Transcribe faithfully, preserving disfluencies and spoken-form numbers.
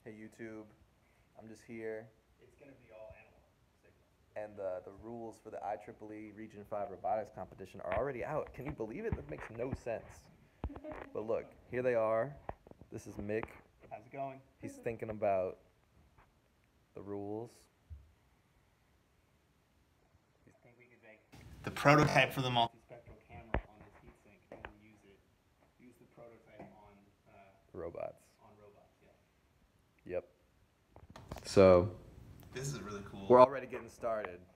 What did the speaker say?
Hey YouTube, I'm just here, It's going to be all analog signals. and the the rules for the I triple E Region five Robotics competition are already out. Can you believe it? That makes no sense. But look, here they are. This is Mick. How's it going? He's thinking about the rules. I think we could make the prototype for the multispectral camera on this heatsink and then use it, use the prototype on uh, Robots. on robots, yeah. Yep. So This is really cool. we're already getting started.